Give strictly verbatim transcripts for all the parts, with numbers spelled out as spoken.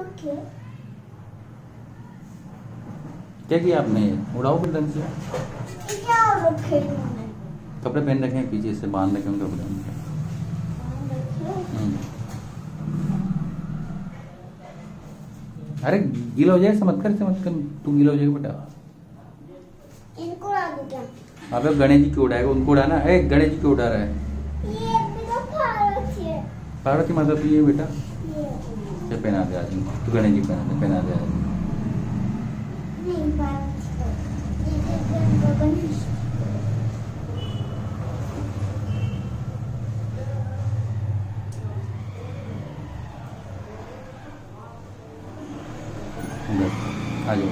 Okay. क्या किया आपने? उड़ाओ फिर ढंग से। क्या रखे इन्होंने? कपड़े पहन रखे हैं, पीछे से बांध रखे हैं कपड़े। अरे गीला हो जाए, ऐसा मत कर, ऐसा मत कर, तू गीला हो जाएगा बेटा। इनको उड़ा दूं क्या? अबे गणेश जी क्यों उड़ाएगा? उनको उड़ाना है। गणेश जी क्यों उड़ा रहा है? ये भी तो पार्वती है। पार्वती माता तो ये बेटा। ये ये पहना दे आज इनको, तू गणेश जी पहना दे, पहना दे आज। नहीं पार्वती तो ये तो गणेश। आ जाओ।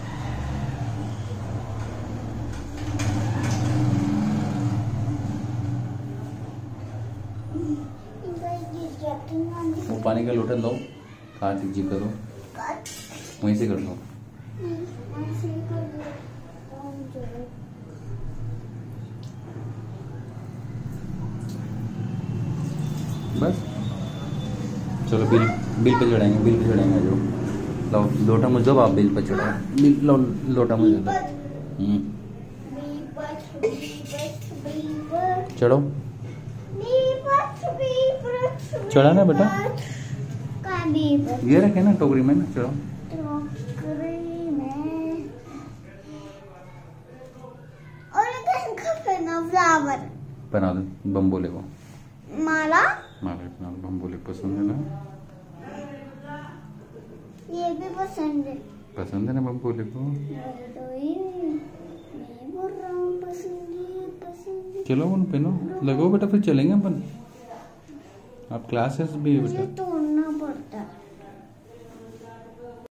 वो पानी का लोटा लो, कार्तिक जी करो, वहीं से कर दो। बस चलो, bill bill pay चढ़ाएंगे, bill pay चढ़ाएंगे। जो लो लोटा मुझे दो, आप बिल पे चढ़ाओ। बिल लो, लोटा मुझे दो। हम्म चढ़ो, चढ़ा ना बेटा, ये रखे ना टोकरी में ना, चढ़ो। फ्लावर बना दो बम्बोले को। माला माला बना दो, बम्बोले पसंद है ना? ये भी पसंद है। पसंद है ना बम्बोले को? तो ये मैं बोल रहा हूँ पसंद है, पसंद है। चलो उन पहनो, लगाओ बेटा, फिर चलेंगे अपन। आप क्लासेस भी है बेटा।